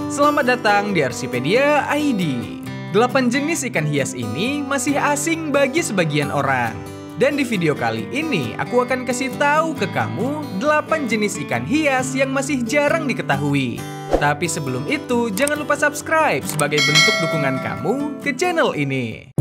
Selamat datang di Arsipedia ID. 8 jenis ikan hias ini masih asing bagi sebagian orang. Dan di video kali ini aku akan kasih tahu ke kamu 8 jenis ikan hias yang masih jarang diketahui. Tapi sebelum itu jangan lupa subscribe sebagai bentuk dukungan kamu ke channel ini.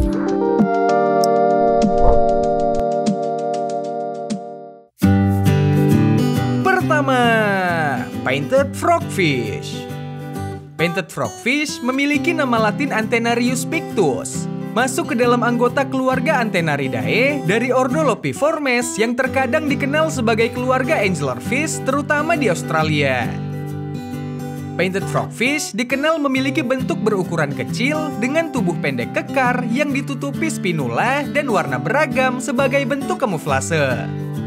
Pertama, Painted Frogfish. Painted frogfish memiliki nama latin Antennarius pictus. Masuk ke dalam anggota keluarga Antennaridae dari ordo Lopiformes yang terkadang dikenal sebagai keluarga anglerfish, terutama di Australia. Painted frogfish dikenal memiliki bentuk berukuran kecil dengan tubuh pendek kekar yang ditutupi spinula dan warna beragam sebagai bentuk kamuflase.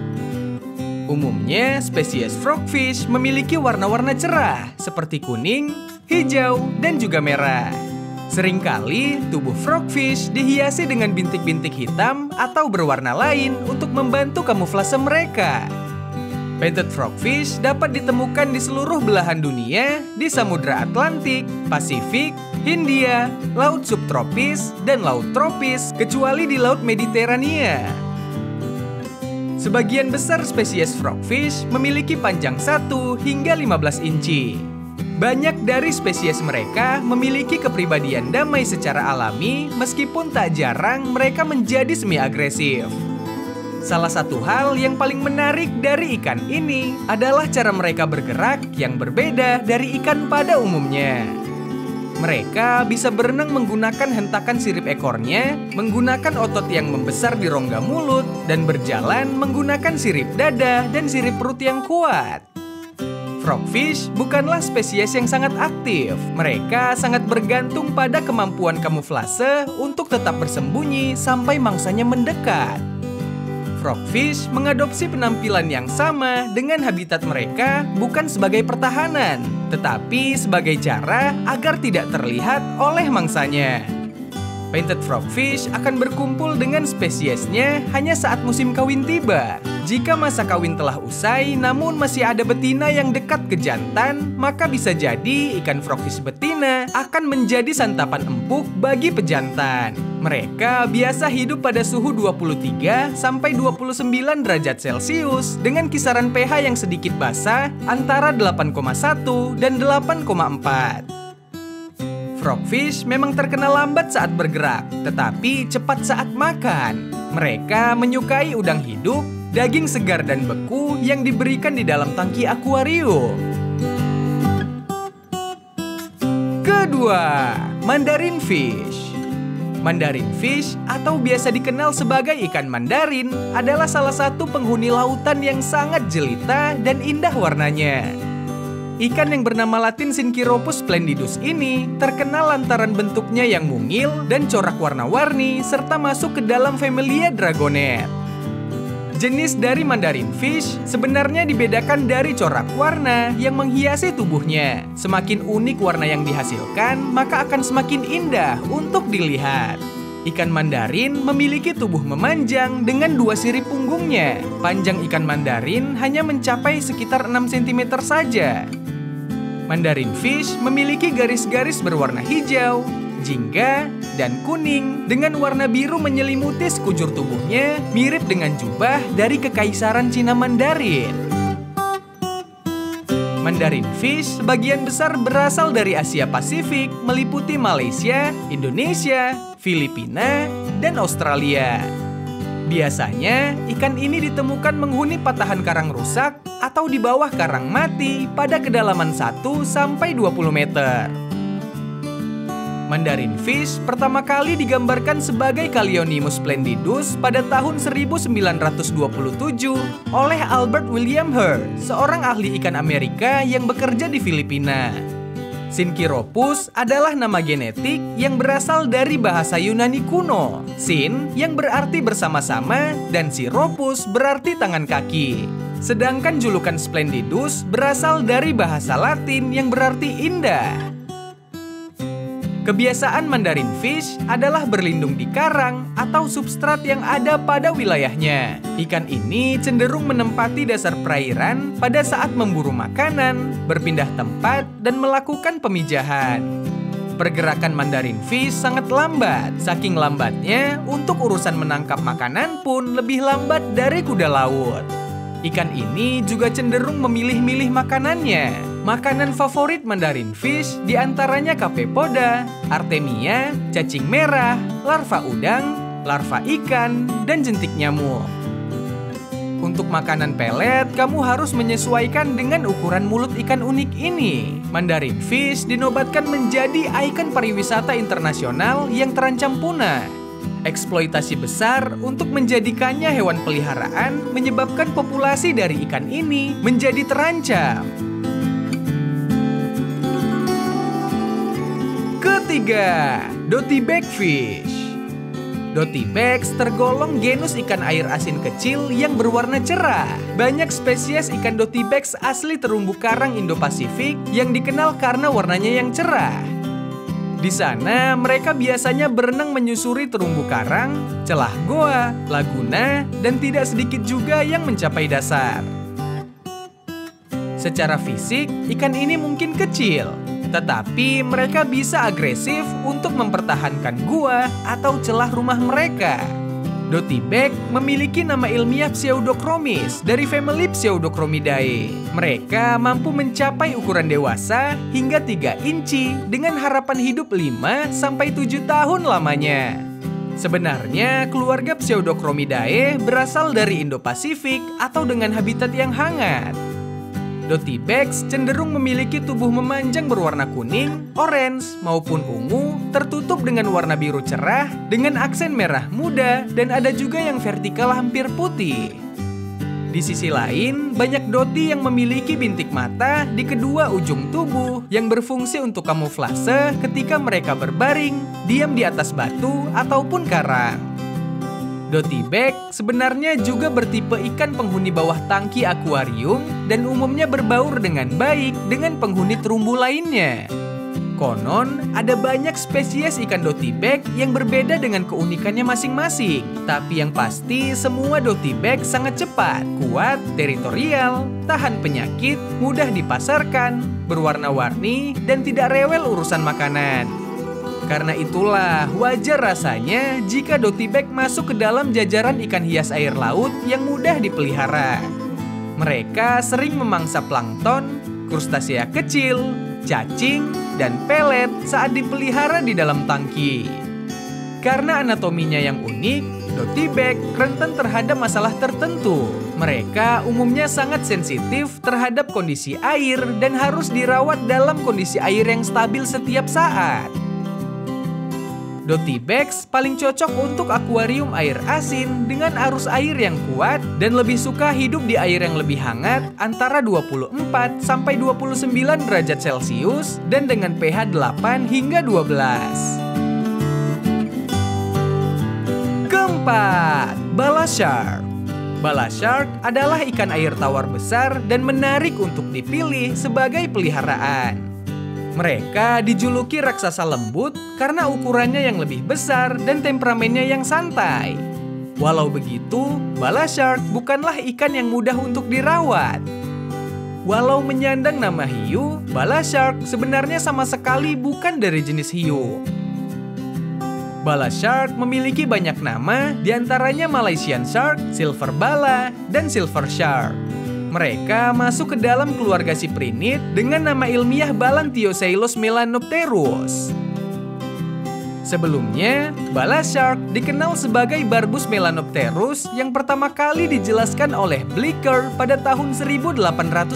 Umumnya, spesies frogfish memiliki warna-warna cerah seperti kuning, hijau, dan juga merah. Seringkali, tubuh frogfish dihiasi dengan bintik-bintik hitam atau berwarna lain untuk membantu kamuflase mereka. Painted frogfish dapat ditemukan di seluruh belahan dunia, di Samudra Atlantik, Pasifik, Hindia, Laut Subtropis, dan Laut Tropis, kecuali di Laut Mediterania. Sebagian besar spesies frogfish memiliki panjang 1 hingga 15 inci. Banyak dari spesies mereka memiliki kepribadian damai secara alami, meskipun tak jarang mereka menjadi semi-agresif. Salah satu hal yang paling menarik dari ikan ini adalah cara mereka bergerak yang berbeda dari ikan pada umumnya. Mereka bisa berenang menggunakan hentakan sirip ekornya, menggunakan otot yang membesar di rongga mulut, dan berjalan menggunakan sirip dada dan sirip perut yang kuat. Frogfish bukanlah spesies yang sangat aktif. Mereka sangat bergantung pada kemampuan kamuflase untuk tetap bersembunyi sampai mangsanya mendekat. Frogfish mengadopsi penampilan yang sama dengan habitat mereka bukan sebagai pertahanan, tetapi sebagai cara agar tidak terlihat oleh mangsanya. Painted frogfish akan berkumpul dengan spesiesnya hanya saat musim kawin tiba. Jika masa kawin telah usai namun masih ada betina yang dekat ke jantan, maka bisa jadi ikan frogfish betina akan menjadi santapan empuk bagi pejantan. Mereka biasa hidup pada suhu 23 sampai 29 derajat Celcius dengan kisaran pH yang sedikit basah antara 8,1 dan 8,4. Frogfish memang terkenal lambat saat bergerak, tetapi cepat saat makan. Mereka menyukai udang hidup, daging segar dan beku yang diberikan di dalam tangki akuarium. Kedua, Mandarin fish. Mandarin fish atau biasa dikenal sebagai ikan mandarin adalah salah satu penghuni lautan yang sangat jelita dan indah warnanya. Ikan yang bernama latin Syncheiropus splendidus ini terkenal lantaran bentuknya yang mungil dan corak warna-warni serta masuk ke dalam familia Dragonet. Jenis dari Mandarin fish sebenarnya dibedakan dari corak warna yang menghiasi tubuhnya. Semakin unik warna yang dihasilkan, maka akan semakin indah untuk dilihat. Ikan mandarin memiliki tubuh memanjang dengan 2 sirip punggungnya. Panjang ikan mandarin hanya mencapai sekitar 6 cm saja. Mandarin fish memiliki garis-garis berwarna hijau, jingga, dan kuning dengan warna biru menyelimuti sekujur tubuhnya mirip dengan jubah dari Kekaisaran Cina Mandarin. Mandarin fish sebagian besar berasal dari Asia Pasifik meliputi Malaysia, Indonesia, Filipina, dan Australia. Biasanya, ikan ini ditemukan menghuni patahan karang rusak atau di bawah karang mati pada kedalaman 1 sampai 20 meter. Mandarin fish pertama kali digambarkan sebagai Callionymus splendidus pada tahun 1927 oleh Albert William Hurt, seorang ahli ikan Amerika yang bekerja di Filipina. Syncheiropus adalah nama genetik yang berasal dari bahasa Yunani kuno. Syn yang berarti bersama-sama dan Chiropus berarti tangan kaki. Sedangkan julukan Splendidus berasal dari bahasa Latin yang berarti indah. Kebiasaan Mandarin fish adalah berlindung di karang atau substrat yang ada pada wilayahnya. Ikan ini cenderung menempati dasar perairan pada saat memburu makanan, berpindah tempat, dan melakukan pemijahan. Pergerakan Mandarin fish sangat lambat, saking lambatnya untuk urusan menangkap makanan pun lebih lambat dari kuda laut. Ikan ini juga cenderung memilih-milih makanannya. Makanan favorit Mandarin fish diantaranya Capepoda, Artemia, cacing merah, larva udang, larva ikan, dan jentik nyamuk. Untuk makanan pelet, kamu harus menyesuaikan dengan ukuran mulut ikan unik ini. Mandarin fish dinobatkan menjadi ikon pariwisata internasional yang terancam punah. Eksploitasi besar untuk menjadikannya hewan peliharaan menyebabkan populasi dari ikan ini menjadi terancam. Ketiga, Dottyback fish. Dottyback tergolong genus ikan air asin kecil yang berwarna cerah. Banyak spesies ikan Dottyback asli terumbu karang Indo-Pasifik yang dikenal karena warnanya yang cerah. Di sana, mereka biasanya berenang menyusuri terumbu karang, celah goa, laguna, dan tidak sedikit juga yang mencapai dasar. Secara fisik, ikan ini mungkin kecil, tetapi mereka bisa agresif untuk mempertahankan gua atau celah rumah mereka. Dottyback memiliki nama ilmiah Pseudochromis dari famili Pseudochromidae. Mereka mampu mencapai ukuran dewasa hingga 3 inci dengan harapan hidup 5-7 tahun lamanya. Sebenarnya, keluarga Pseudochromidae berasal dari Indo-Pasifik atau dengan habitat yang hangat. Dottyback cenderung memiliki tubuh memanjang berwarna kuning, orange, maupun ungu, tertutup dengan warna biru cerah, dengan aksen merah muda, dan ada juga yang vertikal hampir putih. Di sisi lain, banyak doti yang memiliki bintik mata di kedua ujung tubuh yang berfungsi untuk kamuflase ketika mereka berbaring, diam di atas batu, ataupun karang. Dottyback sebenarnya juga bertipe ikan penghuni bawah tangki akuarium dan umumnya berbaur dengan baik dengan penghuni terumbu lainnya. Konon, ada banyak spesies ikan Dottyback yang berbeda dengan keunikannya masing-masing. Tapi yang pasti, semua Dottyback sangat cepat, kuat, teritorial, tahan penyakit, mudah dipasarkan, berwarna-warni, dan tidak rewel urusan makanan. Karena itulah wajar rasanya jika Dottyback masuk ke dalam jajaran ikan hias air laut yang mudah dipelihara. Mereka sering memangsa plankton, krustasea kecil, cacing, dan pelet saat dipelihara di dalam tangki. Karena anatominya yang unik, Dottyback rentan terhadap masalah tertentu. Mereka umumnya sangat sensitif terhadap kondisi air dan harus dirawat dalam kondisi air yang stabil setiap saat. Dottyback paling cocok untuk akuarium air asin dengan arus air yang kuat dan lebih suka hidup di air yang lebih hangat antara 24-29 derajat Celcius dan dengan pH 8 hingga 12. Keempat, Bala Shark. Bala Shark adalah ikan air tawar besar dan menarik untuk dipilih sebagai peliharaan. Mereka dijuluki raksasa lembut karena ukurannya yang lebih besar dan temperamennya yang santai. Walau begitu, Bala Shark bukanlah ikan yang mudah untuk dirawat. Walau menyandang nama hiu, Bala Shark sebenarnya sama sekali bukan dari jenis hiu. Bala Shark memiliki banyak nama, diantaranya Malaysian Shark, Silver Bala, dan Silver Shark. Mereka masuk ke dalam keluarga Cyprinid dengan nama ilmiah Balanctiosailus melanopterus. Sebelumnya, Bala Shark dikenal sebagai Barbus melanopterus yang pertama kali dijelaskan oleh Bleecker pada tahun 1851.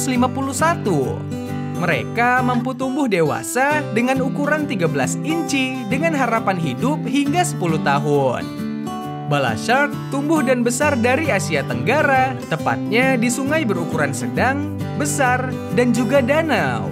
Mereka mampu tumbuh dewasa dengan ukuran 13 inci dengan harapan hidup hingga 10 tahun. Bala Shark tumbuh dan besar dari Asia Tenggara, tepatnya di sungai berukuran sedang, besar, dan juga danau.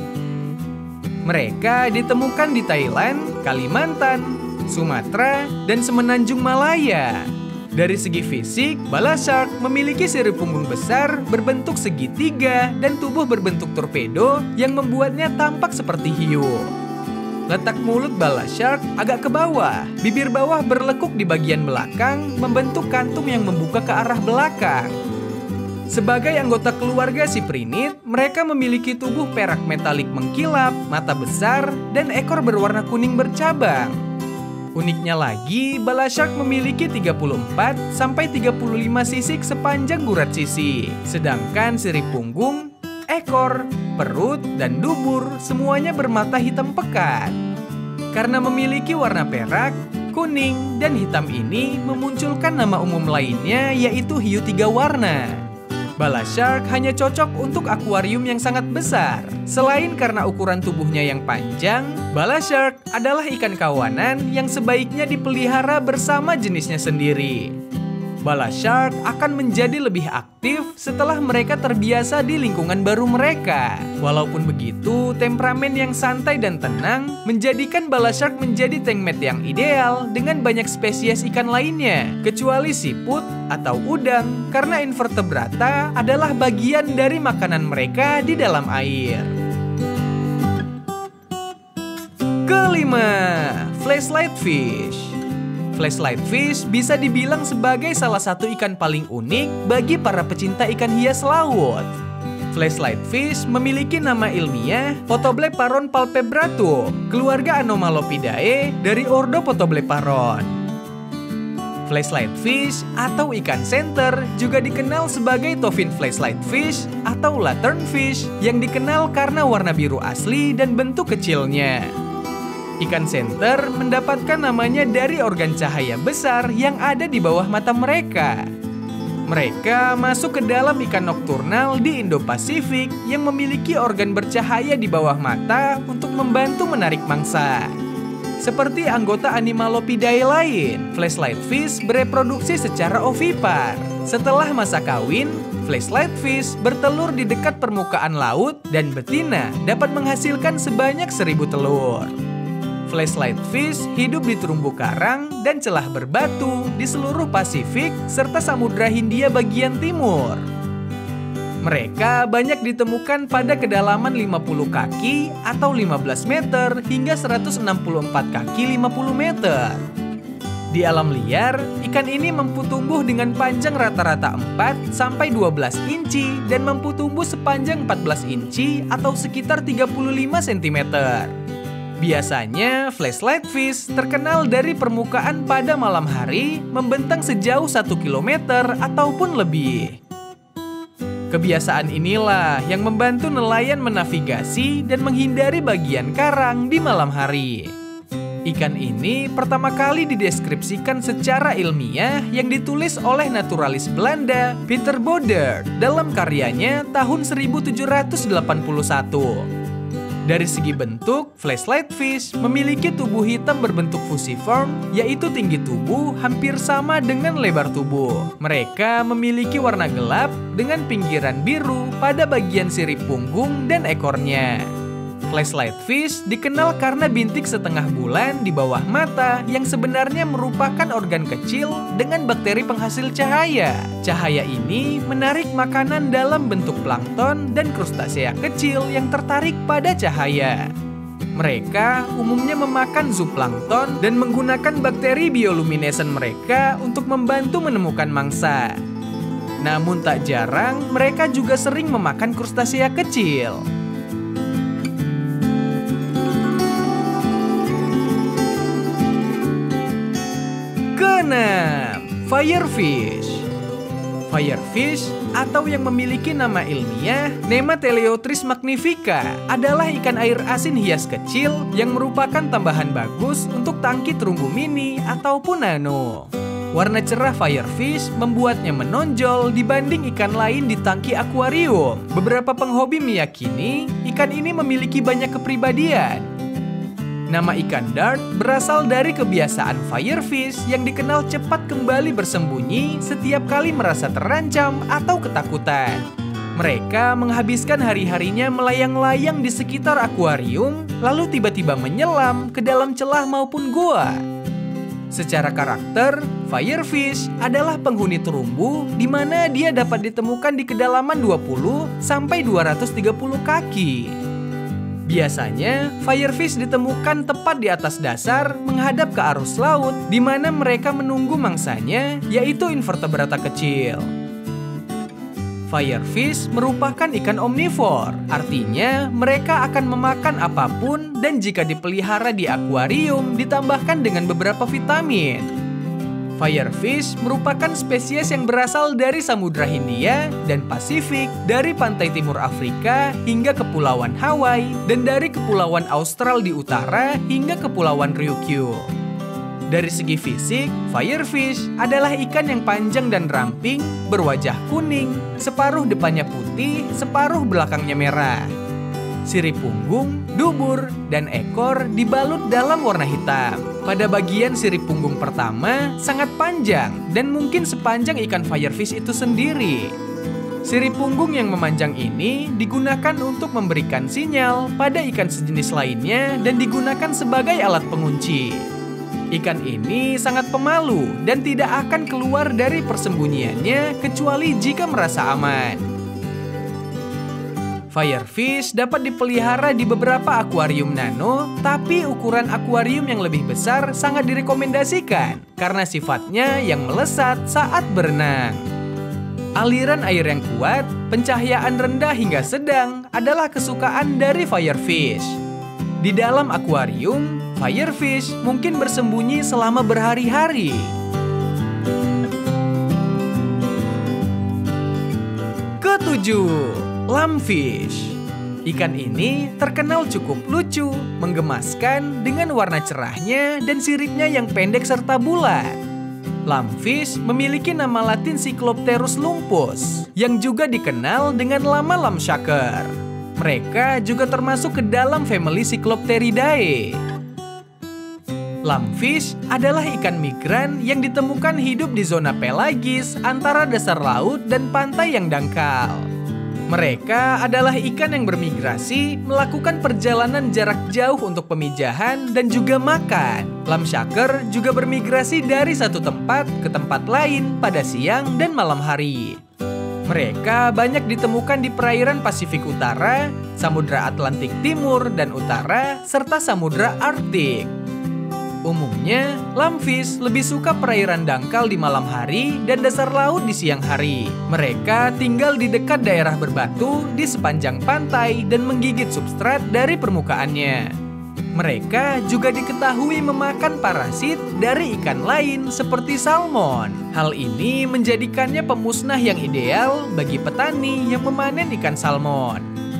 Mereka ditemukan di Thailand, Kalimantan, Sumatera, dan semenanjung Malaya. Dari segi fisik, Bala Shark memiliki sirip punggung besar berbentuk segitiga dan tubuh berbentuk torpedo yang membuatnya tampak seperti hiu. Letak mulut bala shark agak ke bawah. Bibir bawah berlekuk di bagian belakang, membentuk kantung yang membuka ke arah belakang. Sebagai anggota keluarga siprinid, mereka memiliki tubuh perak metalik mengkilap, mata besar, dan ekor berwarna kuning bercabang. Uniknya lagi, bala shark memiliki 34-35 sisik sepanjang gurat sisi. Sedangkan sirip punggung, ekor, perut, dan dubur semuanya bermata hitam pekat. Karena memiliki warna perak, kuning, dan hitam ini memunculkan nama umum lainnya yaitu hiu 3 warna. Bala shark hanya cocok untuk akuarium yang sangat besar. Selain karena ukuran tubuhnya yang panjang, bala shark adalah ikan kawanan yang sebaiknya dipelihara bersama jenisnya sendiri. Bala shark akan menjadi lebih aktif setelah mereka terbiasa di lingkungan baru mereka. Walaupun begitu, temperamen yang santai dan tenang menjadikan bala shark menjadi tankmate yang ideal dengan banyak spesies ikan lainnya, kecuali siput atau udang, karena invertebrata adalah bagian dari makanan mereka di dalam air. Kelima, flashlight fish. Flashlight fish bisa dibilang sebagai salah satu ikan paling unik bagi para pecinta ikan hias laut. Flashlight fish memiliki nama ilmiah Photobleparon palpebratum, keluarga Anomalopidae dari ordo Photobleparon. Flashlight fish atau ikan senter juga dikenal sebagai tofin flashlight fish atau lanternfish yang dikenal karena warna biru asli dan bentuk kecilnya. Ikan senter mendapatkan namanya dari organ cahaya besar yang ada di bawah mata mereka. Mereka masuk ke dalam ikan nokturnal di Indo-Pasifik yang memiliki organ bercahaya di bawah mata untuk membantu menarik mangsa. Seperti anggota Animalopidae lain, flashlight fish bereproduksi secara ovipar. Setelah masa kawin, flashlight fish bertelur di dekat permukaan laut dan betina dapat menghasilkan sebanyak 1000 telur. Flashlight fish hidup di terumbu karang dan celah berbatu di seluruh Pasifik serta Samudra Hindia bagian timur. Mereka banyak ditemukan pada kedalaman 50 kaki atau 15 meter hingga 164 kaki 50 meter. Di alam liar, ikan ini mampu tumbuh dengan panjang rata-rata 4-12 inci dan mampu tumbuh sepanjang 14 inci atau sekitar 35 cm. Biasanya, flashlight fish terkenal dari permukaan pada malam hari membentang sejauh 1 km ataupun lebih. Kebiasaan inilah yang membantu nelayan menavigasi dan menghindari bagian karang di malam hari. Ikan ini pertama kali dideskripsikan secara ilmiah yang ditulis oleh naturalis Belanda Peter Bodert dalam karyanya tahun 1781. Dari segi bentuk, flashlight fish memiliki tubuh hitam berbentuk fusiform, yaitu tinggi tubuh hampir sama dengan lebar tubuh. Mereka memiliki warna gelap dengan pinggiran biru pada bagian sirip punggung dan ekornya. Flashlight fish dikenal karena bintik setengah bulan di bawah mata yang sebenarnya merupakan organ kecil dengan bakteri penghasil cahaya. Cahaya ini menarik makanan dalam bentuk plankton dan krustasea kecil yang tertarik pada cahaya. Mereka umumnya memakan zooplankton dan menggunakan bakteri bioluminescent mereka untuk membantu menemukan mangsa. Namun tak jarang mereka juga sering memakan krustasea kecil. Keenam, firefish. Firefish atau yang memiliki nama ilmiah Nemateleotris magnifica adalah ikan air asin hias kecil yang merupakan tambahan bagus untuk tangki terumbu mini ataupun nano. Warna cerah firefish membuatnya menonjol dibanding ikan lain di tangki akuarium. Beberapa penghobi meyakini ikan ini memiliki banyak kepribadian. Nama ikan dart berasal dari kebiasaan firefish yang dikenal cepat kembali bersembunyi setiap kali merasa terancam atau ketakutan. Mereka menghabiskan hari-harinya melayang-layang di sekitar akuarium, lalu tiba-tiba menyelam ke dalam celah maupun gua. Secara karakter, firefish adalah penghuni terumbu di mana dia dapat ditemukan di kedalaman 20-230 kaki. Biasanya, firefish ditemukan tepat di atas dasar menghadap ke arus laut, di mana mereka menunggu mangsanya, yaitu invertebrata kecil. Firefish merupakan ikan omnivor, artinya mereka akan memakan apapun dan jika dipelihara di akuarium ditambahkan dengan beberapa vitamin. Firefish merupakan spesies yang berasal dari Samudra Hindia dan Pasifik, dari pantai timur Afrika hingga Kepulauan Hawaii, dan dari Kepulauan Austral di utara hingga Kepulauan Ryukyu. Dari segi fisik, firefish adalah ikan yang panjang dan ramping, berwajah kuning, separuh depannya putih, separuh belakangnya merah. Sirip punggung, dubur, dan ekor dibalut dalam warna hitam. Pada bagian sirip punggung pertama sangat panjang dan mungkin sepanjang ikan firefish itu sendiri. Sirip punggung yang memanjang ini digunakan untuk memberikan sinyal pada ikan sejenis lainnya dan digunakan sebagai alat pengunci. Ikan ini sangat pemalu dan tidak akan keluar dari persembunyiannya kecuali jika merasa aman. Firefish dapat dipelihara di beberapa akuarium nano, tapi ukuran akuarium yang lebih besar sangat direkomendasikan karena sifatnya yang melesat saat berenang. Aliran air yang kuat, pencahayaan rendah hingga sedang adalah kesukaan dari firefish. Di dalam akuarium, firefish mungkin bersembunyi selama berhari-hari. Ketujuh, lampfish. Ikan ini terkenal cukup lucu, menggemaskan dengan warna cerahnya dan siripnya yang pendek serta bulat. Lampfish memiliki nama latin Cyclopterus lumpus, yang juga dikenal dengan nama lamshaker. Mereka juga termasuk ke dalam famili Cyclopteridae. Lampfish adalah ikan migran yang ditemukan hidup di zona pelagis antara dasar laut dan pantai yang dangkal. Mereka adalah ikan yang bermigrasi, melakukan perjalanan jarak jauh untuk pemijahan dan juga makan. Lamshaker juga bermigrasi dari satu tempat ke tempat lain pada siang dan malam hari. Mereka banyak ditemukan di perairan Pasifik Utara, Samudra Atlantik Timur dan Utara, serta Samudra Arktik. Umumnya, lampfish lebih suka perairan dangkal di malam hari dan dasar laut di siang hari. Mereka tinggal di dekat daerah berbatu di sepanjang pantai dan menggigit substrat dari permukaannya. Mereka juga diketahui memakan parasit dari ikan lain seperti salmon. Hal ini menjadikannya pemusnah yang ideal bagi petani yang memanen ikan salmon.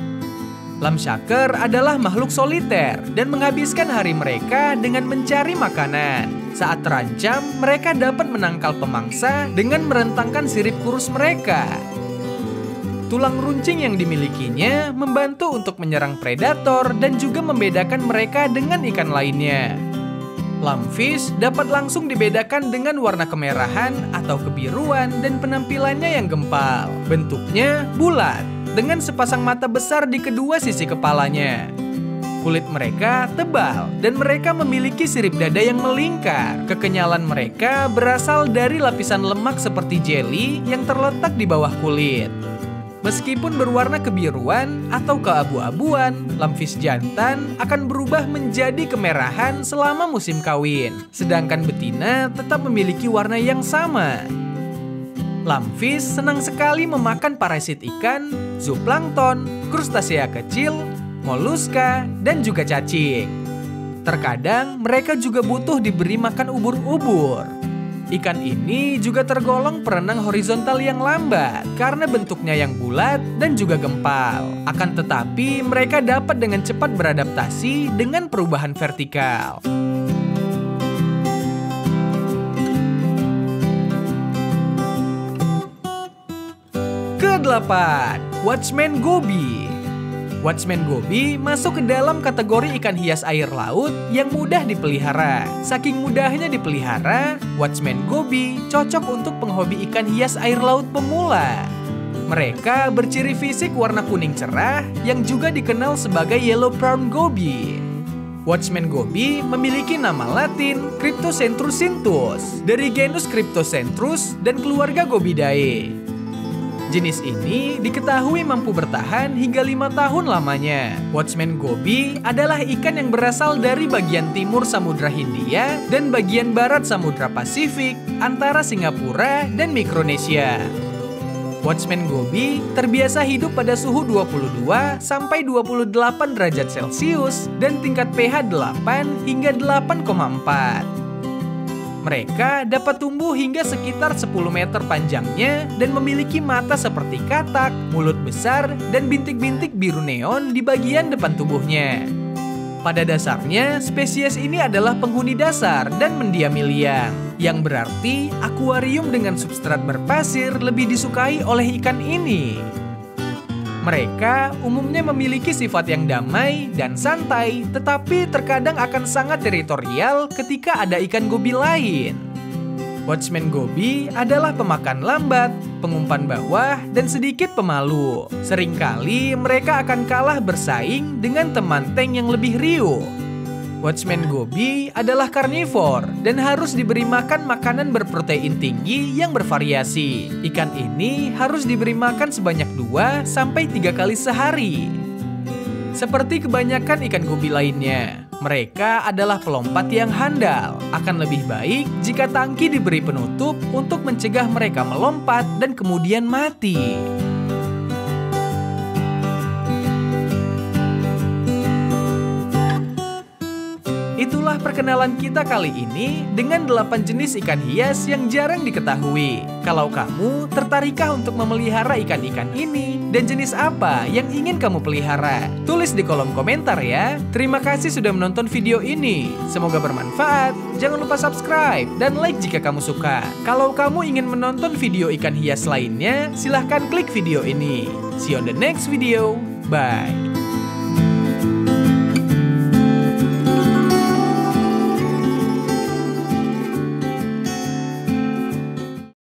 Lamshaker adalah makhluk soliter dan menghabiskan hari mereka dengan mencari makanan. Saat terancam, mereka dapat menangkal pemangsa dengan merentangkan sirip kurus mereka. Tulang runcing yang dimilikinya membantu untuk menyerang predator dan juga membedakan mereka dengan ikan lainnya. Lampfish dapat langsung dibedakan dengan warna kemerahan atau kebiruan dan penampilannya yang gempal. Bentuknya bulat, dengan sepasang mata besar di kedua sisi kepalanya. Kulit mereka tebal dan mereka memiliki sirip dada yang melingkar. Kekenyalan mereka berasal dari lapisan lemak seperti jeli yang terletak di bawah kulit. Meskipun berwarna kebiruan atau keabu-abuan, lampfish jantan akan berubah menjadi kemerahan selama musim kawin. Sedangkan betina tetap memiliki warna yang sama. Lampfish senang sekali memakan parasit ikan, zooplankton, krustasea kecil, moluska, dan juga cacing. Terkadang mereka juga butuh diberi makan ubur-ubur. Ikan ini juga tergolong perenang horizontal yang lambat karena bentuknya yang bulat dan juga gempal. Akan tetapi mereka dapat dengan cepat beradaptasi dengan perubahan vertikal. Ke-8, Watchman goby. Watchman goby masuk ke dalam kategori ikan hias air laut yang mudah dipelihara. Saking mudahnya dipelihara, Watchman goby cocok untuk penghobi ikan hias air laut pemula. Mereka berciri fisik warna kuning cerah yang juga dikenal sebagai yellow prawn goby. Watchman goby memiliki nama latin Cryptocentrus sinthus dari genus Cryptocentrus dan keluarga Gobiidae. Jenis ini diketahui mampu bertahan hingga 5 tahun lamanya. Watchman goby adalah ikan yang berasal dari bagian timur Samudra Hindia dan bagian barat Samudra Pasifik antara Singapura dan Mikronesia. Watchman goby terbiasa hidup pada suhu 22 sampai 28 derajat Celcius dan tingkat pH 8 hingga 8,4. Mereka dapat tumbuh hingga sekitar 10 meter panjangnya dan memiliki mata seperti katak, mulut besar, dan bintik-bintik biru neon di bagian depan tubuhnya. Pada dasarnya, spesies ini adalah penghuni dasar dan mendiami liang, yang berarti akuarium dengan substrat berpasir lebih disukai oleh ikan ini. Mereka umumnya memiliki sifat yang damai dan santai, tetapi terkadang akan sangat teritorial ketika ada ikan goby lain. Watchman goby adalah pemakan lambat, pengumpan bawah, dan sedikit pemalu. Seringkali mereka akan kalah bersaing dengan teman tank yang lebih riuh. Watchman goby adalah karnivor dan harus diberi makan makanan berprotein tinggi yang bervariasi. Ikan ini harus diberi makan sebanyak 2 sampai 3 kali sehari. Seperti kebanyakan ikan goby lainnya, mereka adalah pelompat yang handal. Akan lebih baik jika tangki diberi penutup untuk mencegah mereka melompat dan kemudian mati. Itulah perkenalan kita kali ini dengan 8 jenis ikan hias yang jarang diketahui. Kalau kamu tertarikkah untuk memelihara ikan-ikan ini? Dan jenis apa yang ingin kamu pelihara? Tulis di kolom komentar ya. Terima kasih sudah menonton video ini. Semoga bermanfaat. Jangan lupa subscribe dan like jika kamu suka. Kalau kamu ingin menonton video ikan hias lainnya, silahkan klik video ini. See you on the next video. Bye.